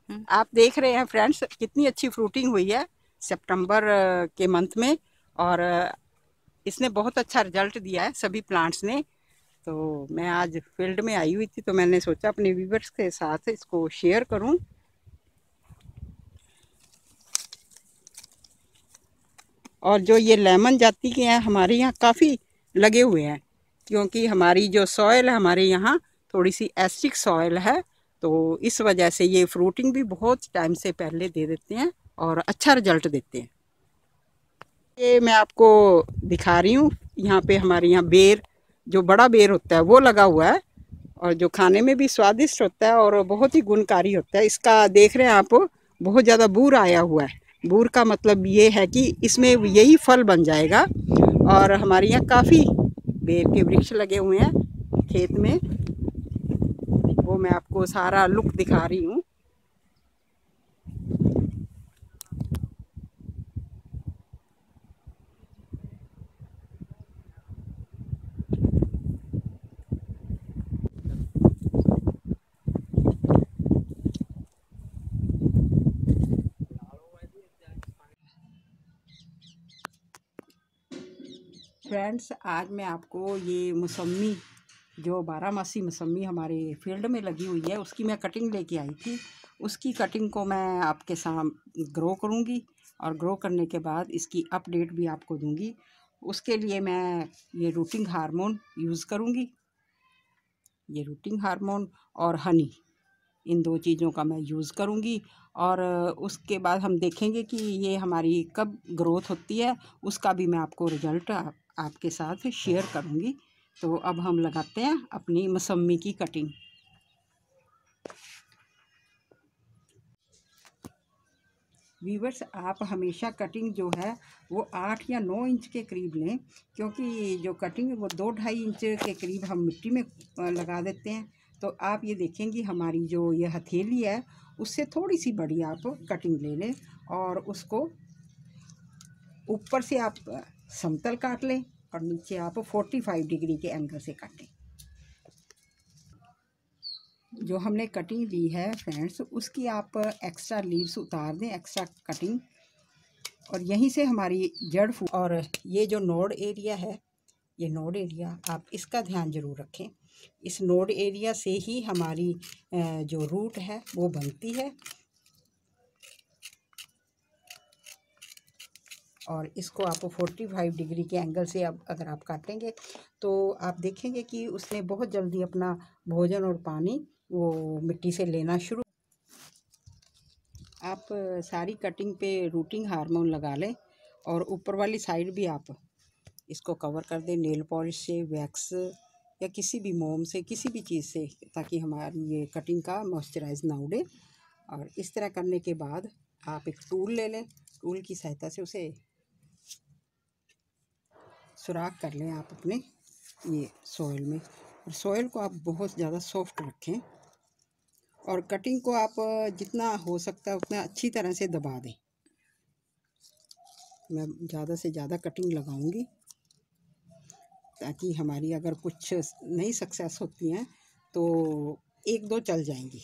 आप देख रहे हैं फ्रेंड्स कितनी अच्छी फ्रूटिंग हुई है सितंबर के मंथ में। और इसने बहुत अच्छा रिजल्ट दिया है सभी प्लांट्स ने। तो मैं आज फील्ड में आई हुई थी तो मैंने सोचा अपने व्यूवर्स के साथ इसको शेयर करूं। और जो ये लेमन जाति के हैं हमारे यहाँ काफ़ी लगे हुए हैं, क्योंकि हमारी जो सॉइल है हमारे यहाँ थोड़ी सी एसिडिक सॉइल है। तो इस वजह से ये फ्रूटिंग भी बहुत टाइम से पहले दे देते हैं और अच्छा रिजल्ट देते हैं। ये मैं आपको दिखा रही हूँ, यहाँ पे हमारे यहाँ बेर, जो बड़ा बेर होता है वो लगा हुआ है और जो खाने में भी स्वादिष्ट होता है और बहुत ही गुणकारी होता है। इसका देख रहे हैं आप, बहुत ज़्यादा बूर आया हुआ है। बूर का मतलब ये है कि इसमें यही फल बन जाएगा। और हमारे यहाँ काफ़ी बेर के वृक्ष लगे हुए हैं खेत में, वो मैं आपको सारा लुक दिखा रही हूँ। फ्रेंड्स, आज मैं आपको ये मौसमी, जो बारहमासी मौसमी हमारे फील्ड में लगी हुई है, उसकी मैं कटिंग लेके आई थी। उसकी कटिंग को मैं आपके सामने ग्रो करूँगी और ग्रो करने के बाद इसकी अपडेट भी आपको दूँगी। उसके लिए मैं ये रूटिंग हार्मोन यूज़ करूँगी। ये रूटिंग हार्मोन और हनी, इन दो चीज़ों का मैं यूज़ करूँगी। और उसके बाद हम देखेंगे कि ये हमारी कब ग्रोथ होती है, उसका भी मैं आपको रिजल्ट आपके साथ शेयर करूँगी। तो अब हम लगाते हैं अपनी मौसमी की कटिंग। वीवर्स, आप हमेशा कटिंग जो है वो 8 या 9 इंच के करीब लें, क्योंकि जो कटिंग है वो 2-2.5 इंच के करीब हम मिट्टी में लगा देते हैं। तो आप ये देखेंगी हमारी जो ये हथेली है उससे थोड़ी सी बड़ी आप कटिंग ले लें और उसको ऊपर से आप समतल काट लें और नीचे आप 45 डिग्री के एंगल से काटें। जो हमने कटिंग ली है फ्रेंड्स, उसकी आप एक्स्ट्रा लीव्स उतार दें, एक्स्ट्रा कटिंग, और यहीं से हमारी जड़ फूट। और ये जो नोड एरिया है, ये नोड एरिया आप इसका ध्यान ज़रूर रखें। इस नोड एरिया से ही हमारी जो रूट है वो बनती है। और इसको आप 45 डिग्री के एंगल से अब अगर आप काटेंगे तो आप देखेंगे कि उसने बहुत जल्दी अपना भोजन और पानी वो मिट्टी से लेना शुरू। आप सारी कटिंग पे रूटिंग हार्मोन लगा लें और ऊपर वाली साइड भी आप इसको कवर कर दें नेल पॉलिश से, वैक्स या किसी भी मोम से, किसी भी चीज़ से, ताकि हमारी ये कटिंग का मॉइस्चराइज ना उड़े। और इस तरह करने के बाद आप एक टूल ले लें, टूल की सहायता से उसे सुराख कर लें आप अपने ये सॉइल में। और सॉइल को आप बहुत ज़्यादा सॉफ्ट रखें और कटिंग को आप जितना हो सकता है उतना अच्छी तरह से दबा दें। मैं ज़्यादा से ज़्यादा कटिंग लगाऊंगी ताकि हमारी अगर कुछ नहीं सक्सेस होती हैं तो 1-2 चल जाएंगी।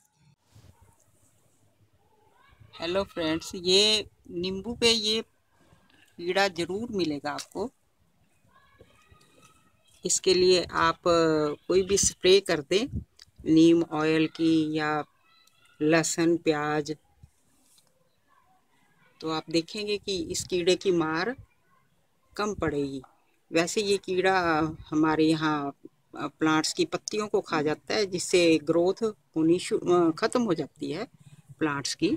हेलो फ्रेंड्स, ये नींबू पे ये कीड़ा ज़रूर मिलेगा आपको। इसके लिए आप कोई भी स्प्रे कर दें, नीम ऑयल की या लहसुन प्याज, तो आप देखेंगे कि इस कीड़े की मार कम पड़ेगी। वैसे ये कीड़ा हमारे यहाँ प्लांट्स की पत्तियों को खा जाता है, जिससे ग्रोथ होनी ख़त्म हो जाती है प्लांट्स की।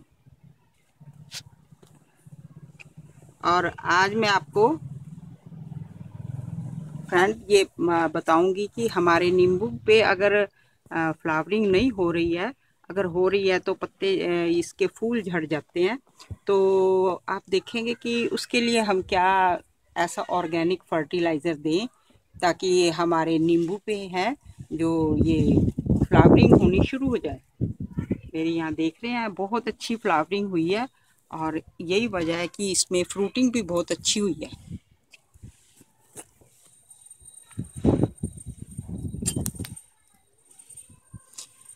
और आज मैं आपको फ्रेंड ये बताऊंगी कि हमारे नींबू पे अगर फ्लावरिंग नहीं हो रही है, अगर हो रही है तो पत्ते इसके फूल झड़ जाते हैं, तो आप देखेंगे कि उसके लिए हम क्या ऐसा ऑर्गेनिक फर्टिलाइज़र दें ताकि ये हमारे नींबू पे है जो ये फ्लावरिंग होनी शुरू हो जाए। मेरे यहाँ देख रहे हैं बहुत अच्छी फ्लावरिंग हुई है और यही वजह है कि इसमें फ्रूटिंग भी बहुत अच्छी हुई है।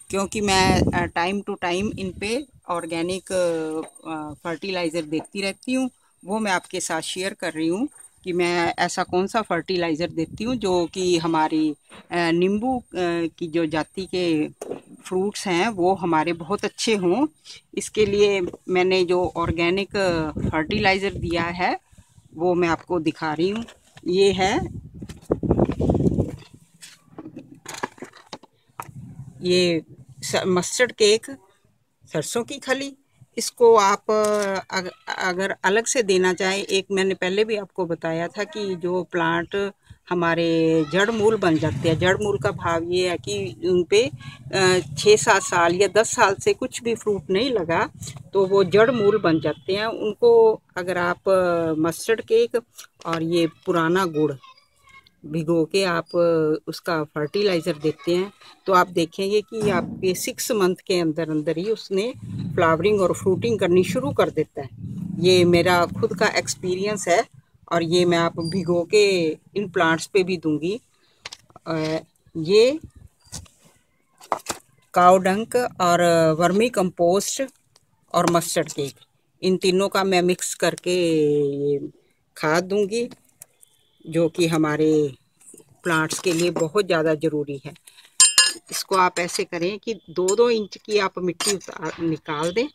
क्योंकि मैं टाइम टू टाइम इन पे ऑर्गेनिक फर्टिलाइज़र देखती रहती हूँ। वो मैं आपके साथ शेयर कर रही हूँ कि मैं ऐसा कौन सा फर्टिलाइज़र देती हूँ जो कि हमारी नींबू की जो जाति के फ्रूट्स हैं वो हमारे बहुत अच्छे हों। इसके लिए मैंने जो ऑर्गेनिक फर्टिलाइज़र दिया है वो मैं आपको दिखा रही हूँ। ये है, ये मस्टर्ड केक, सरसों की खली। इसको आप अगर अलग से देना चाहें, एक मैंने पहले भी आपको बताया था कि जो प्लांट हमारे जड़ मूल बन जाते हैं, जड़ मूल का भाव ये है कि उन पे 6-7 साल या 10 साल से कुछ भी फ्रूट नहीं लगा तो वो जड़ मूल बन जाते हैं। उनको अगर आप मस्टर्ड केक और ये पुराना गुड़ भिगो के आप उसका फर्टिलाइज़र देते हैं तो आप देखेंगे कि आपके 6 मंथ के अंदर अंदर ही उसने फ्लावरिंग और फ्रूटिंग करनी शुरू कर देता है। ये मेरा खुद का एक्सपीरियंस है और ये मैं आप भिगो के इन प्लांट्स पे भी दूंगी। ये काऊ डंक और वर्मी कंपोस्ट और मस्टर्ड केक, इन तीनों का मैं मिक्स करके खाद दूंगी जो कि हमारे प्लांट्स के लिए बहुत ज़्यादा ज़रूरी है। इसको आप ऐसे करें कि 2-2 इंच की आप मिट्टी निकाल दें।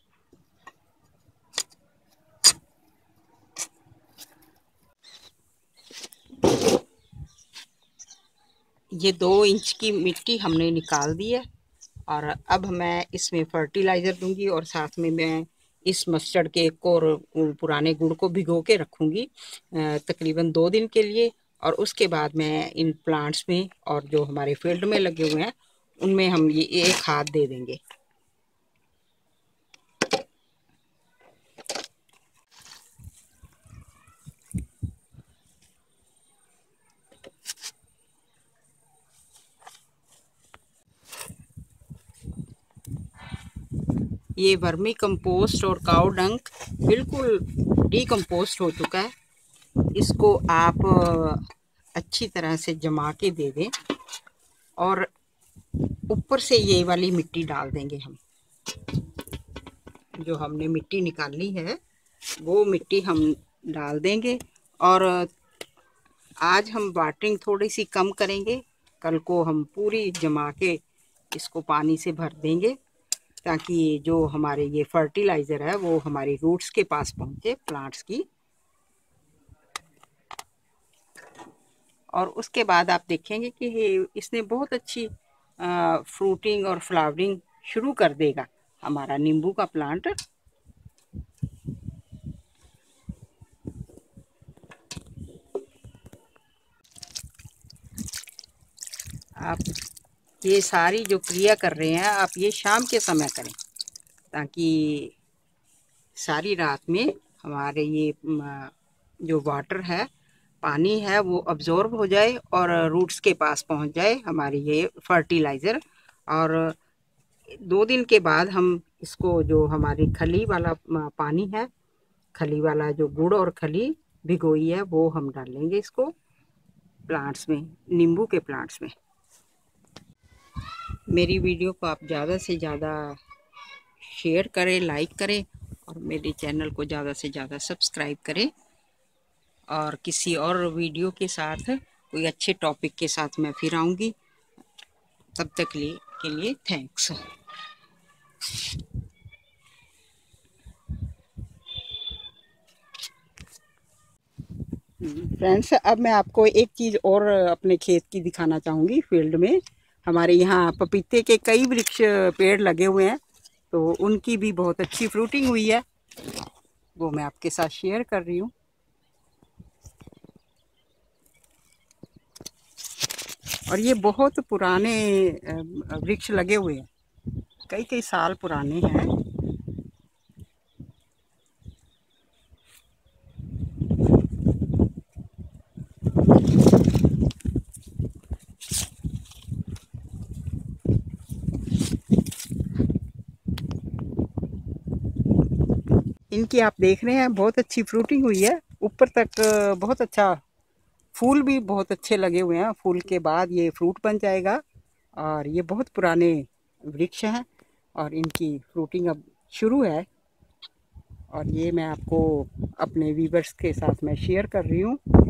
ये 2 इंच की मिट्टी हमने निकाल दी है और अब मैं इसमें फर्टिलाइज़र दूंगी और साथ में मैं इस मस्टर्ड केक को और पुराने गुड़ को भिगो के रखूंगी तकरीबन 2 दिन के लिए। और उसके बाद मैं इन प्लांट्स में और जो हमारे फील्ड में लगे हुए हैं उनमें हम ये खाद दे देंगे। ये वर्मी कंपोस्ट और काऊ डंक बिल्कुल डीकम्पोस्ट हो चुका है। इसको आप अच्छी तरह से जमा के दे दें और ऊपर से ये वाली मिट्टी डाल देंगे। हम जो हमने मिट्टी निकाली है वो मिट्टी हम डाल देंगे और आज हम वाटरिंग थोड़ी सी कम करेंगे, कल को हम पूरी जमा के इसको पानी से भर देंगे ताकि जो हमारे ये फर्टिलाइज़र है वो हमारी रूट्स के पास पहुँचे प्लांट्स की। और उसके बाद आप देखेंगे कि इसने बहुत अच्छी फ्रूटिंग और फ्लावरिंग शुरू कर देगा हमारा नींबू का प्लांट। आप ये सारी जो क्रिया कर रहे हैं आप ये शाम के समय करें ताकि सारी रात में हमारे ये जो वाटर है, पानी है, वो अब्जॉर्ब हो जाए और रूट्स के पास पहुंच जाए हमारी ये फर्टिलाइज़र। और 2 दिन के बाद हम इसको जो हमारी खली वाला पानी है, खली वाला जो गुड़ और खली भिगोई है वो हम डालेंगे इसको प्लांट्स में, नींबू के प्लांट्स में। मेरी वीडियो को आप ज़्यादा से ज़्यादा शेयर करें, लाइक करें और मेरे चैनल को ज़्यादा से ज़्यादा सब्सक्राइब करें। और किसी और वीडियो के साथ, कोई अच्छे टॉपिक के साथ मैं फिर आऊँगी। तब तक के लिए थैंक्स। फ्रेंड्स, अब मैं आपको एक चीज़ और अपने खेत की दिखाना चाहूँगी। फील्ड में हमारे यहाँ पपीते के कई वृक्ष पेड़ लगे हुए हैं तो उनकी भी बहुत अच्छी फ्रूटिंग हुई है, वो मैं आपके साथ शेयर कर रही हूँ। और ये बहुत पुराने वृक्ष लगे हुए हैं, कई कई साल पुराने हैं। इनकी आप देख रहे हैं बहुत अच्छी फ्रूटिंग हुई है, ऊपर तक बहुत अच्छा, फूल भी बहुत अच्छे लगे हुए हैं। फूल के बाद ये फ्रूट बन जाएगा और ये बहुत पुराने वृक्ष हैं और इनकी फ्रूटिंग अब शुरू है। और ये मैं आपको अपने व्यूवर्स के साथ मैं शेयर कर रही हूँ।